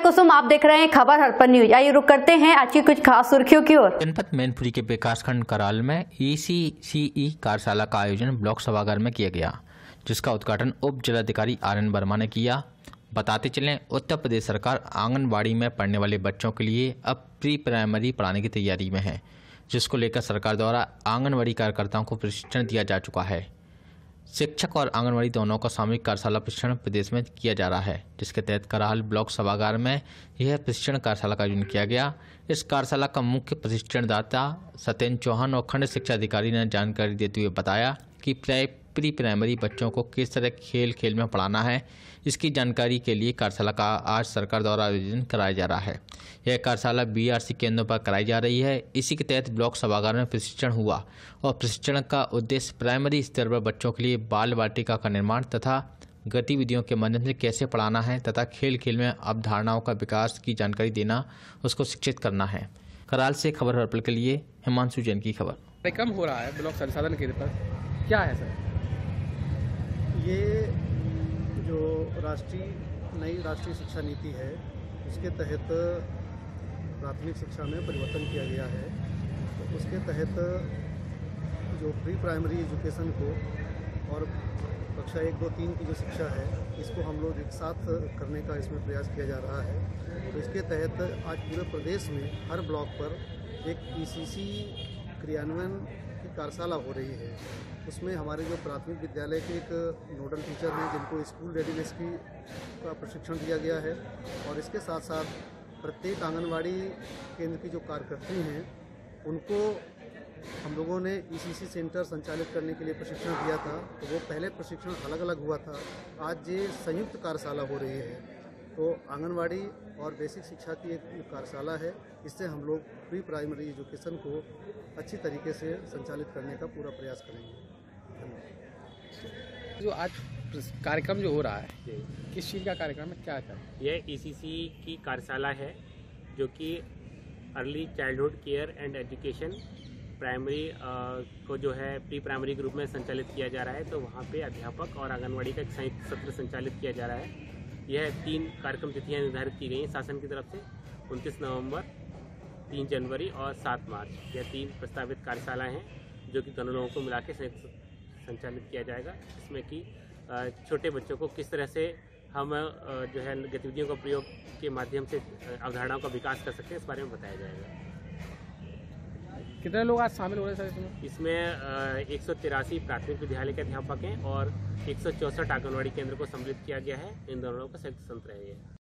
कुसुम, आप देख रहे हैं खबर हड़प्पन न्यूज। आइए रुक करते हैं आज की कुछ खास सुर्खियों की ओर। जनपद मैनपुरी के विकासखंड कराल में ECCE कार्यशाला का आयोजन ब्लॉक सभागार में किया गया, जिसका उद्घाटन उप जिलाधिकारी RN वर्मा ने किया। बताते चलें, उत्तर प्रदेश सरकार आंगनबाड़ी में पढ़ने वाले बच्चों के लिए अब प्री प्राइमरी पढ़ाने की तैयारी में है, जिसको लेकर सरकार द्वारा आंगनबाड़ी कार्यकर्ताओं को प्रशिक्षण दिया जा चुका है। शिक्षक और आंगनबाड़ी दोनों का सामूहिक कार्यशाला प्रशिक्षण प्रदेश में किया जा रहा है, जिसके तहत कराल ब्लॉक सभागार में यह प्रशिक्षण कार्यशाला का आयोजन किया गया। इस कार्यशाला का मुख्य प्रशिक्षणदाता सत्येंद्र चौहान और खंड शिक्षा अधिकारी ने जानकारी देते हुए बताया कि प्री प्राइमरी बच्चों को किस तरह खेल खेल में पढ़ाना है। इसकी जानकारी के लिए कार्यशाला का आज सरकार द्वारा आयोजन कराया जा रहा है। यह कार्यशाला BRC केंद्रों पर कराई जा रही है। इसी के तहत ब्लॉक सभागार में प्रशिक्षण हुआ और प्रशिक्षण का उद्देश्य प्राइमरी स्तर पर बच्चों के लिए बाल वाटिका का निर्माण तथा गतिविधियों के माध्यम से कैसे पढ़ाना है तथा खेल खेल में अवधारणाओं का विकास की जानकारी देना, उसको शिक्षित करना है। कराल से खबर हड़प्पन के लिए हिमांशु जैन की खबर। कार्यक्रम हो रहा है ब्लॉक संसाधन केंद्र पर, क्या है सर? ये जो नई राष्ट्रीय शिक्षा नीति है, उसके तहत प्राथमिक शिक्षा में परिवर्तन किया गया है। तो उसके तहत जो प्री प्राइमरी एजुकेशन को और कक्षा 1, 2, 3 की जो शिक्षा है, इसको हम लोग एक साथ करने का इसमें प्रयास किया जा रहा है। तो इसके तहत आज पूरे प्रदेश में हर ब्लॉक पर एक ECC क्रियान्वयन की कार्यशाला हो रही है। उसमें हमारे जो प्राथमिक विद्यालय के एक नोडल टीचर हैं, जिनको स्कूल रेडीनेस का प्रशिक्षण दिया गया है, और इसके साथ साथ प्रत्येक आंगनवाड़ी केंद्र की जो कार्यकर्त्री हैं, उनको हम लोगों ने ECC सेंटर संचालित करने के लिए प्रशिक्षण दिया था। तो वो पहले प्रशिक्षण अलग अलग हुआ था, आज ये संयुक्त कार्यशाला हो रही है। तो आंगनवाड़ी और बेसिक शिक्षा की एक कार्यशाला है। इससे हम लोग प्री प्राइमरी एजुकेशन को अच्छी तरीके से संचालित करने का पूरा प्रयास करेंगे। जो आज कार्यक्रम जो हो रहा है, किस चीज़ का कार्यक्रम है, क्या है? यह ECC की कार्यशाला है, जो कि early childhood care and education primary को जो है प्री प्राइमरी के रूप में संचालित किया जा रहा है। तो वहाँ पे अध्यापक और आंगनवाड़ी का एक संयुक्त सत्र संचालित किया जा रहा है। यह 3 कार्यक्रम तिथियाँ निर्धारित की गई हैं शासन की तरफ से, 29 नवंबर, 3 जनवरी और 7 मार्च। यह 3 प्रस्तावित कार्यशालाएँ हैं, जो कि दोनों लोगों को मिला के संचालित किया जाएगा। इसमें कि छोटे बच्चों को किस तरह से हम जो है गतिविधियों का प्रयोग के माध्यम से अवधारणाओं का विकास कर सकते हैं, इस बारे में बताया जाएगा। कितने लोग आज शामिल हो रहे हैं सर इसमें? 183 प्राथमिक विद्यालय के अध्यापक हैं और 164 आंगनवाड़ी केंद्र को सम्मिलित किया गया है। इन दोनों का संयुक्त सत्र है ये।